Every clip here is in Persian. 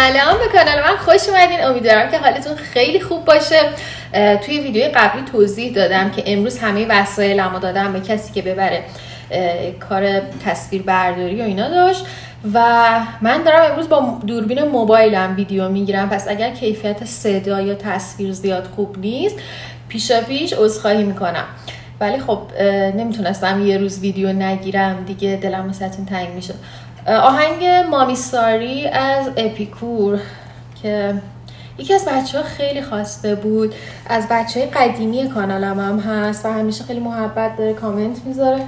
سلام، به کانال من خوش اومدین. امیدوارم که حالتون خیلی خوب باشه. توی ویدیو قبلی توضیح دادم که امروز همه وسایلمو دادم به کسی که ببره کار تصویر برداری و اینا داشت و من دارم امروز با دوربین موبایلم ویدیو میگیرم. پس اگر کیفیت صدا یا تصویر زیاد خوب نیست پیشا پیش عذرخواهی میکنم، ولی خب نمیتونستم یه روز ویدیو نگیرم دیگه، دلم واسهتون تنگ میشد. آهنگ مامی ساری از اپیکور که یکی از بچه‌ها خیلی خواسته بود، از بچه‌های قدیمی کانالم هم هست و همیشه خیلی محبت داره، کامنت میذاره.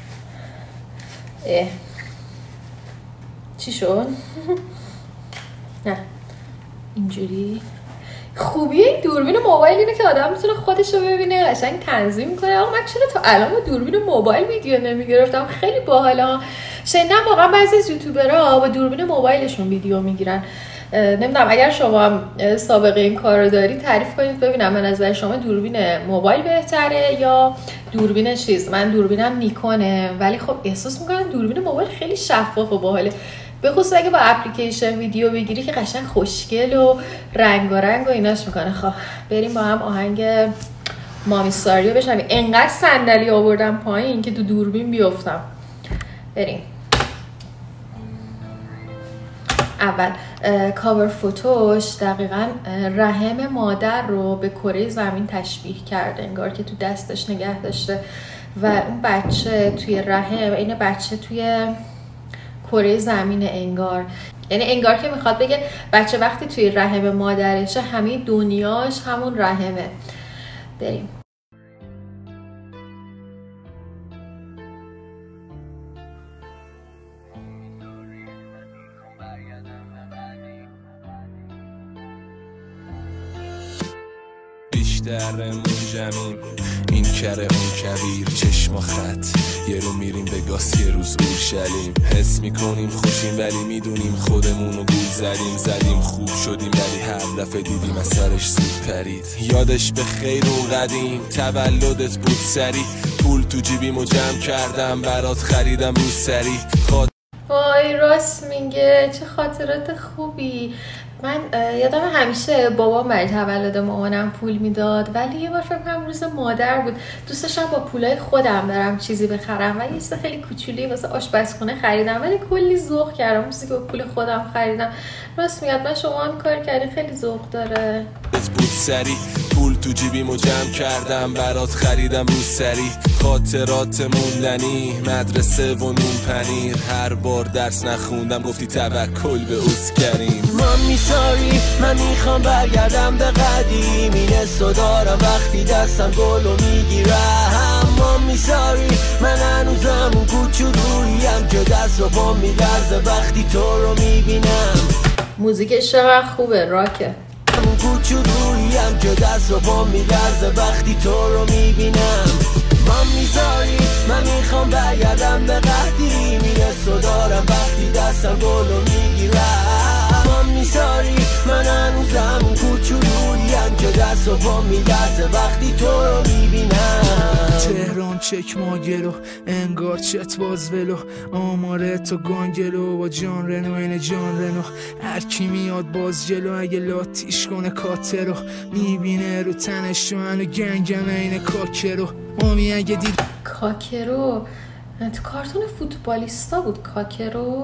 چی شد؟ نه اینجوری. خوبی این دوربین موبایل اینه که آدم میتونه خودش رو ببینه، قشنگ تنظیم میکنه. آقا من چرا تا الان با دوربین موبایل ویدیو نمیگرفتم؟ خیلی باحاله ها. شنیدم واقعا بعضی از یوتیوبرها با دوربین موبایلشون ویدیو میگیرن. نمیدونم اگر شما هم سابقه این کار رو داری تعریف کنید ببینم به نظر شما دوربین موبایل بهتره یا دوربین چیز. من دوربینم نیکونه ولی خب احساس میکنم دوربین موبایل خیلی شفاف و باحاله، به خصوص اگه با اپلیکیشن ویدیو بگیری که قشنگ خوشگل و رنگارنگ و ایناش میکنه. خب بریم با هم آهنگ مامی ساری رو بشنویم. انقدر صندلی آوردم پایین که تو دوربین بیفتم. بریم. اول کاور فوتوش دقیقاً رحم مادر رو به کره زمین تشبیه کرده، انگار که تو دستش نگه داشته و اون بچه توی رحم، این بچه توی کره زمین، انگار یعنی انگار که میخواد بگه بچه وقتی توی رحم مادرشه همه دنیاش همون رحمه. بریم. بیشتر منجمیم این کره اون کبیر، چشم و خط یه رو میریم به گاس، یه روز اورشلیم. حس میکنیم خوشیم ولی میدونیم خودمون رو گول زدیم خوب شدیم ولی هر دفعه دیدیم از سرش زود پرید. یادش به خیر اون قدیم تولدت بود سری، پول تو جیبیم و جمع کردم برات خریدم رو سری. وای راست میگه، چه خاطرات خوبی. من یادم همیشه بابام برای تولد مامانم پول میداد، ولی یه بار فکر کنم روز مادر بود دوست داشتم با پولای خودم برم چیزی بخرم و یه چیز خیلی کوچولی واسه آشپزخونه خریدم، ولی کلی ذوق کردم چیزی که با پول خودم خریدم. راست میاد من شما هم کار کردین، خیلی ذوق داره. بود سری پول تو جیبیم و جمع کردم برات خریدم رو سری. خاطرات موندنی مدرسه و نون پنیر، هر بار درس نخوندم گفتی توکل به اسکریم. مامی ساری من میخوام برگردم به قدیم، این حسو دارم وقتی دستم گلو میگیرم. مامی ساری من هنوزم اون کوچولوییم که دست و پام میلرزه وقتی تو رو میبینم. موزیکش چقدر خوبه، راکه. اون کوچولوییم که دست و پام میلرزه وقتی تو رو میبینم. مامی ساری من میخوام برگردم به قدیم، این حسو دارم وقتی دستم گلو میگیرم. مامی ساری من هنوزم اون کوچولوییم که دست و پام میلرزه وقتی تو رو میبینم. تهران چک ماگلو انگار چت باز ولو، آماره تو گانگلو با جان رنو این جان رنو. هر کی میاد باز جلو اگه لاتیش کنه کاترو، میبینه رو تنش و هنو گنگم این کاکرو. مامی اگه دید کاکرو تو کارتون فوتبالیستا بود. کاکرو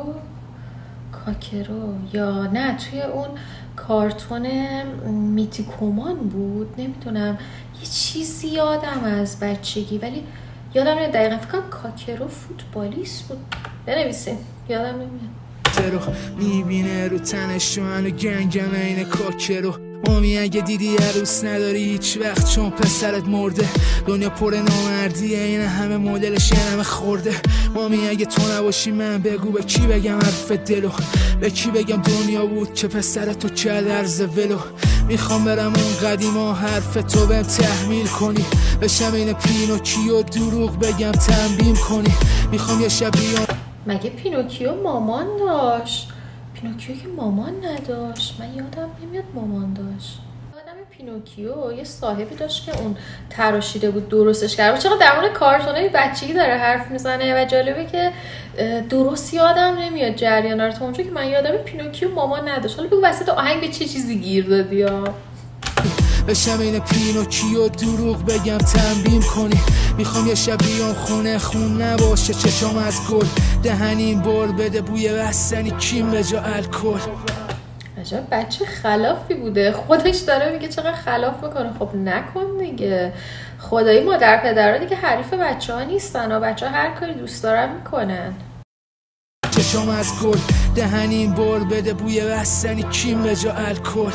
یا نه توی اون کارتون میتیکومان بود، نمیدونم یه چیزی یادم از بچگی ولی یادم نمیاد دقیقا. فکر کنم کاکرو فوتبالیست بود. بنویسین یادم نمیاد. میبینه رو تنش و هنو گنگم این کاکرو. مامی اگه دیدی عروس نداری هیچ وقت چون پسرت مرده، دنیا پر نامردیه این همه مدلش یه همه خورده. مامی اگه تو نباشی من بگو به کی بگم حرف دلو، به کی بگم دنیا بود که پسرت تو کرد عرض ولو. میخوام برم اون قدیما حرف تو بهم تحمیل کنی، بشم این پینوکیو دروغ بگم تنبیم کنی. میخوام یه شب بیام. مگه پینوکیو مامان داشت؟ پینوکیو که مامان نداشت، من یادم نمیاد مامان داشت. یادم پینوکیو یه صاحبی داشت که اون تراشیده بود درستش کرد. چقدر در مورد کارتونای بچگی داره حرف میزنه و جالبه که درست یادم نمیاد جریانا رو. تا اونجا که من یادم پینوکیو مامان نداشت. حالا بگو وسط آهنگ به چه چیزی گیر دادی یا بشم این پینوکیو دروغ بگم تنبیم کنی. میخوام یه شب بیام خونه خون نباشه چشام از گل دهنیم بر بده بوی بستنی کیم به جا الکل. عجب بچه خلافی بوده. خودش داره میگه چقدر خلاف میکنه. خب نکن دیگه. خدایی مادر پدرها دیگه حریف بچه ها نیستن و بچه ها هر کاری دوست دارن میکنن. چشام از گل دهنیم بر بده بوی بستنی کیم به جا الکل.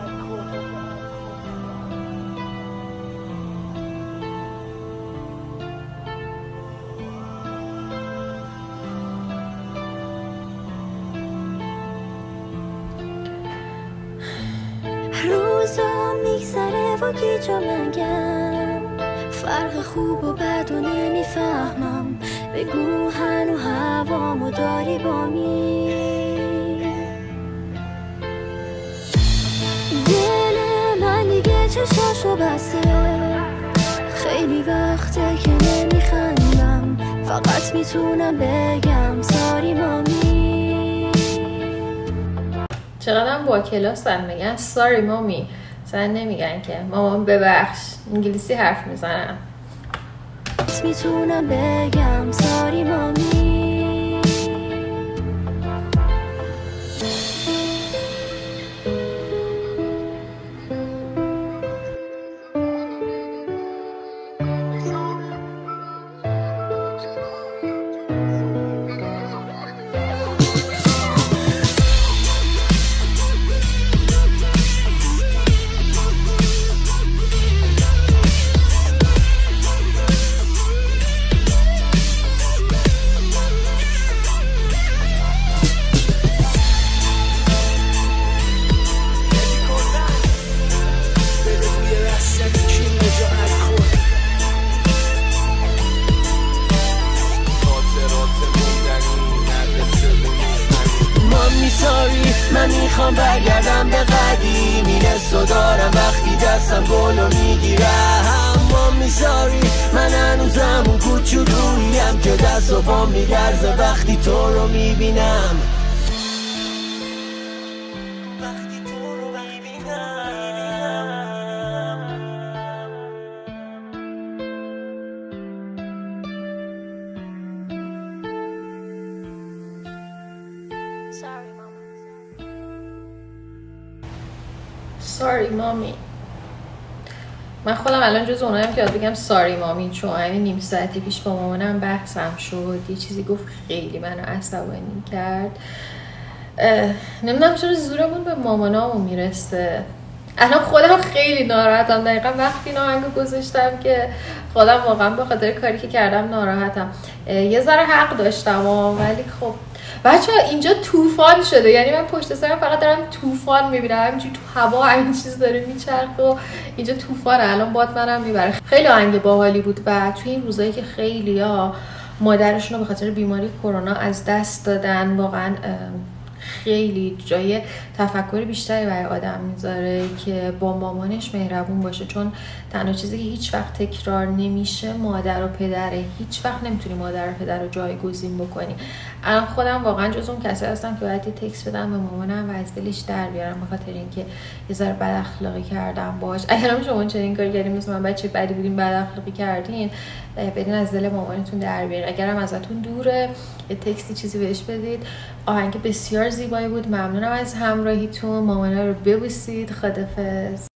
روزا میگذره و گیج و منگم فرق خوب و بد و نمیفهمم. بگو هنو هوامو داری با می دل من دیگه چشاشو بسته. خیلی وقته که نمیخندم فقط میتونم بگم ساری مامی. چقدر با کلاسن میگن ساری مامی. مثلا نمیگن که مامان ببخش. انگلیسی حرف میزنن. میتونم بگم ساری مامی. ساری من میخوام برگردم به قدیمی. حسو دارم وقتی دستم گلو میگیرم. مامی ساری من هنوزم اون کوچولوییم که دست و پام میلرزه وقتی تو رو میبینم. وقتی تو رو میبینم. ساری مامی. من خودم الان جز اونایم که بگم ساری مامی، چون همین نیم ساعت پیش با مامانم بحثم شد. یه چیزی گفت خیلی منو عصبانی کرد. نمیدونم چرا زورمون به مامانامون میرسه. الان خودم خیلی ناراحتم. دقیقا وقتی این آهنگو گذاشتم که خودم واقعا به خاطر کاری که کردم ناراحتم. یه ذره حق داشتم ولی خب بچه‌ها اینجا طوفان شده. یعنی من پشت سرم فقط دارم طوفان میبینم. همینجوری تو هوا این چیز داره میچرخه و اینجا طوفانه. الان باد منم میبره. خیلی آهنگ باحالی بود و توی این روزایی که خیلیا مادرشون رو به خاطر بیماری کرونا از دست دادن، واقعا خیلی جای تفکر بیشتری برای آدم میذاره که با مامانش مهربون باشه، چون تنها چیزی که هیچ وقت تکرار نمیشه مادر و پدره. هیچ وقت نمیتونی مادر و پدر رو جایگزین بکنی. الان خودم واقعا جز اون کسی هستم که باید یه تکست بدم به مامانم و از دلش در بیارم به خاطر اینکه یه ذره بد اخلاقی کردم باهاش. اگرم شما چنین کاری کردین مثل من بچه بدی بودین بد اخلاقی کردین، بدین از دل مامانتون در بیارین. اگرم ازتون دوره یه تکستی چیزی بهش بدید. آهنگ بسیار زیبایی بود. ممنونم از همراهیتون. مامانا رو ببوسید. خدافظ.